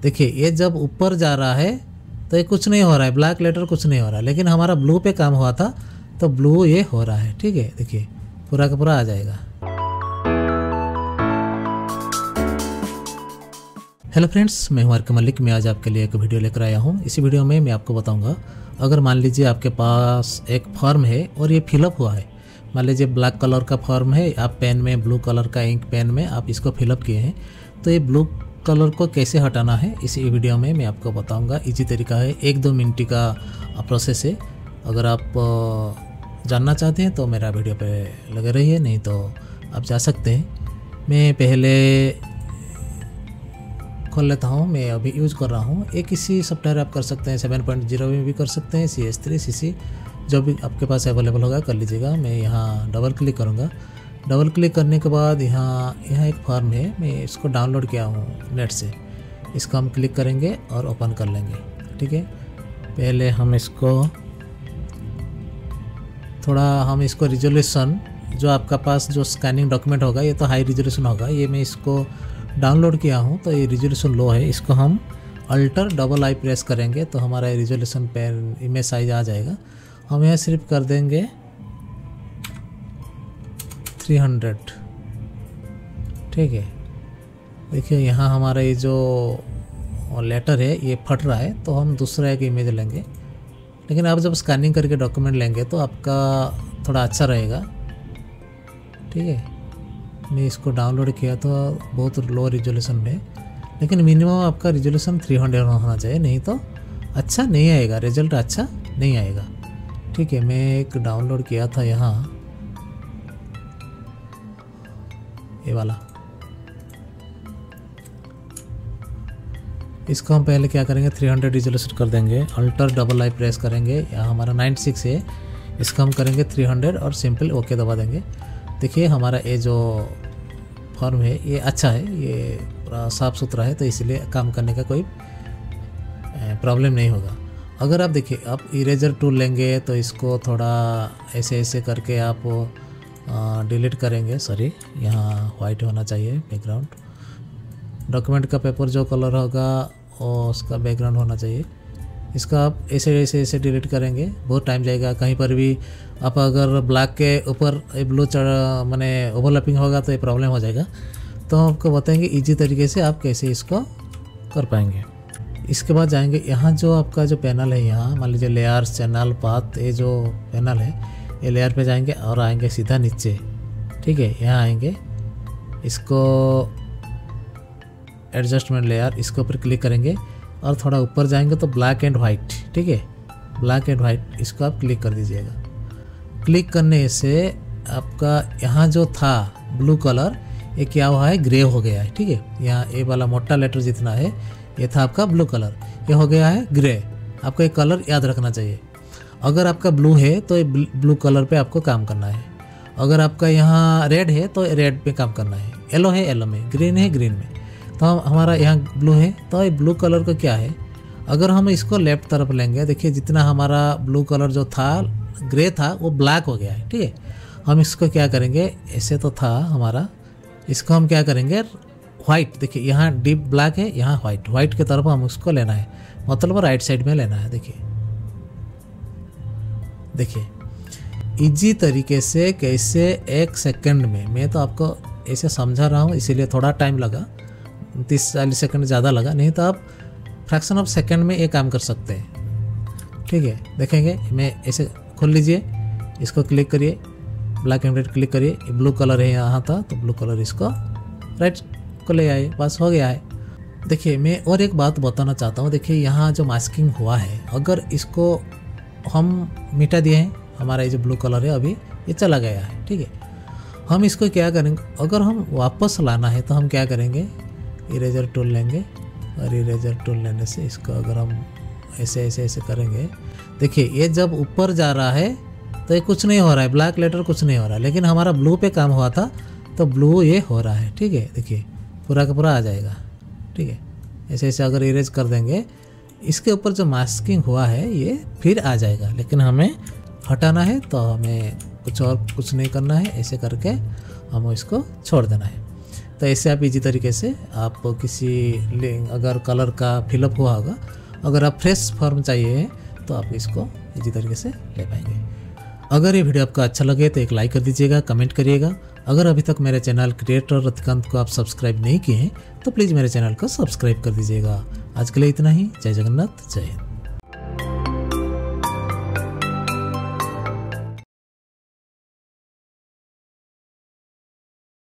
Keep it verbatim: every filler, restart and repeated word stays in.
देखिए ये जब ऊपर जा रहा है तो ये कुछ नहीं हो रहा है, ब्लैक लेटर कुछ नहीं हो रहा है, लेकिन हमारा ब्लू पे काम हुआ था तो ब्लू ये हो रहा है। ठीक है, देखिए पूरा का पूरा आ जाएगा। हेलो फ्रेंड्स, मैं हूं आर के मलिक। मैं आज आपके लिए एक वीडियो लेकर आया हूं। इसी वीडियो में मैं आपको बताऊंगा, अगर मान लीजिए आपके पास एक फॉर्म है और ये फिलअप हुआ है, मान लीजिए ब्लैक कलर का फॉर्म है, आप पेन में ब्लू कलर का इंक पेन में आप इसको फिलअप किए हैं, तो ये ब्लू कलर को कैसे हटाना है इसी वीडियो में मैं आपको बताऊंगा। इजी तरीका है, एक दो मिनट का प्रोसेस है। अगर आप जानना चाहते हैं तो मेरा वीडियो पे लगे रहिए, नहीं तो आप जा सकते हैं। मैं पहले खोल लेता हूँ, मैं अभी यूज़ कर रहा हूँ। एक इसी सॉफ्टवेयर आप कर सकते हैं, सेवन पॉइंट ज़ीरो में भी कर सकते हैं, सी एस थ्री सी सी जो भी आपके पास अवेलेबल होगा कर लीजिएगा। मैं यहाँ डबल क्लिक करूँगा। डबल क्लिक करने के बाद यहाँ यहाँ एक फॉर्म है, मैं इसको डाउनलोड किया हूँ नेट से। इसको हम क्लिक करेंगे और ओपन कर लेंगे। ठीक है, पहले हम इसको थोड़ा हम इसको रिजोल्यूशन जो आपका पास जो स्कैनिंग डॉक्यूमेंट होगा, ये तो हाई रिजोल्यूशन होगा, ये मैं इसको डाउनलोड किया हूँ तो ये रिजोल्यूशन लो है। इसको हम अल्टर डबल आई प्रेस करेंगे तो हमारा रिजोल्यूशन पेन इमेज साइज आ जाएगा। हम यहाँ सिर्फ कर देंगे थ्री हंड्रेड। ठीक है, देखिए यहाँ हमारा ये जो लेटर है ये फट रहा है, तो हम दूसरा एक इमेज लेंगे। लेकिन आप जब स्कैनिंग करके डॉक्यूमेंट लेंगे तो आपका थोड़ा अच्छा रहेगा। ठीक है, मैं इसको डाउनलोड किया तो बहुत लो रिजोल्यूशन में, लेकिन मिनिमम आपका रिजोल्यूशन थ्री हंड्रेड होना चाहिए, नहीं तो अच्छा नहीं आएगा, रिजल्ट अच्छा नहीं आएगा। ठीक है, मैं एक डाउनलोड किया था यहाँ, ये वाला। इसको हम पहले क्या करेंगे, थ्री हंड्रेड रिजोल्यूशन कर देंगे, अल्टर डबल आई प्रेस करेंगे। यहाँ हमारा नाइन्टी सिक्स है, इसको हम करेंगे थ्री हंड्रेड और सिंपल ओके दबा देंगे। देखिए हमारा ये जो फॉर्म है ये अच्छा है, ये पूरा साफ़ सुथरा है, तो इसलिए काम करने का कोई प्रॉब्लम नहीं होगा। अगर आप देखिए आप इरेजर टूल लेंगे तो इसको थोड़ा ऐसे ऐसे करके आप डिलीट करेंगे। सॉरी, यहाँ वाइट होना चाहिए बैकग्राउंड। डॉक्यूमेंट का पेपर जो कलर होगा और उसका बैकग्राउंड होना चाहिए। इसका आप ऐसे ऐसे ऐसे डिलीट करेंगे, बहुत टाइम जाएगा। कहीं पर भी आप अगर ब्लैक के ऊपर ब्लू चढ़ माने ओवरलैपिंग होगा तो ये प्रॉब्लम हो जाएगा। तो हम आपको बताएंगे इजी तरीके से आप कैसे इसको कर पाएंगे। इसके बाद जाएंगे यहाँ जो आपका जो पैनल है, यहाँ मान लीजिए लेयर्स, चैनल, पाथ, ये जो पैनल है ये लेयर पे जाएंगे और आएंगे सीधा नीचे। ठीक है, यहाँ आएंगे, इसको एडजस्टमेंट लेयर, इसके ऊपर क्लिक करेंगे और थोड़ा ऊपर जाएंगे तो ब्लैक एंड वाइट। ठीक है, ब्लैक एंड वाइट, इसको आप क्लिक कर दीजिएगा। क्लिक करने से आपका यहाँ जो था ब्लू कलर ये क्या हुआ है, ग्रे हो गया है। ठीक है, यहाँ ए वाला मोटा लेटर जितना है ये था आपका ब्लू कलर, ये हो गया है ग्रे। आपको एक कलर याद रखना चाहिए। अगर आपका ब्लू है तो ये ब्लू कलर पे आपको काम करना है। अगर आपका यहाँ रेड है तो रेड पे काम करना है, येलो है येलो में, ग्रीन है ग्रीन में। तो हम हमारा यहाँ ब्लू है तो ये ब्लू कलर का क्या है, अगर हम इसको लेफ्ट तरफ लेंगे, देखिए जितना हमारा ब्लू कलर जो था ग्रे था वो ब्लैक हो गया है। ठीक है, हम इसको क्या करेंगे, ऐसे तो था हमारा, इसको हम क्या करेंगे वाइट। देखिए यहाँ डीप ब्लैक है, यहाँ वाइट, वाइट की तरफ हम उसको लेना है, मतलब राइट साइड में लेना है। देखिए देखिए इजी तरीके से कैसे एक सेकंड में, मैं तो आपको ऐसे समझा रहा हूँ इसीलिए थोड़ा टाइम लगा, तीस चालीस सेकंड ज़्यादा लगा, नहीं तो आप फ्रैक्शन ऑफ सेकंड में ये काम कर सकते हैं। ठीक है, देखेंगे मैं ऐसे खोल लीजिए, इसको क्लिक करिए, ब्लैक एंड रेड क्लिक करिए, ब्लू कलर है यहाँ था तो ब्लू कलर इसको राइट को ले आए, बस हो गया है। देखिए मैं और एक बात बताना चाहता हूँ, देखिए यहाँ जो मास्किंग हुआ है, अगर इसको हम मिटा दिए हैं, हमारा ये जो ब्लू कलर है अभी ये चला गया है। ठीक है, हम इसको क्या करेंगे, अगर हम वापस लाना है तो हम क्या करेंगे, इरेजर टूल लेंगे और इरेजर टूल लेने से इसको अगर हम ऐसे ऐसे ऐसे करेंगे, देखिए ये जब ऊपर जा रहा है तो ये कुछ नहीं हो रहा है, ब्लैक लेटर कुछ नहीं हो रहा है, लेकिन हमारा ब्लू पे काम हुआ था तो ब्लू ये हो रहा है। ठीक है, देखिए पूरा का पूरा आ जाएगा। ठीक है, ऐसे ऐसे अगर इरेज कर देंगे, इसके ऊपर जो मास्किंग हुआ है ये फिर आ जाएगा, लेकिन हमें हटाना है तो हमें कुछ और कुछ नहीं करना है, ऐसे करके हमें इसको छोड़ देना है। तो ऐसे आप इजी तरीके से आप किसी लिंक अगर कलर का फिलअप हुआ होगा, अगर आप फ्रेश फॉर्म चाहिए तो आप इसको इजी तरीके से ले पाएंगे। अगर ये वीडियो आपको अच्छा लगे तो एक लाइक कर दीजिएगा, कमेंट करिएगा। अगर अभी तक मेरे चैनल क्रिएटर रतिकांत को आप सब्सक्राइब नहीं किए हैं तो प्लीज़ मेरे चैनल को सब्सक्राइब कर दीजिएगा। आज के लिए इतना ही। जय जगन्नाथ, जय हिंद।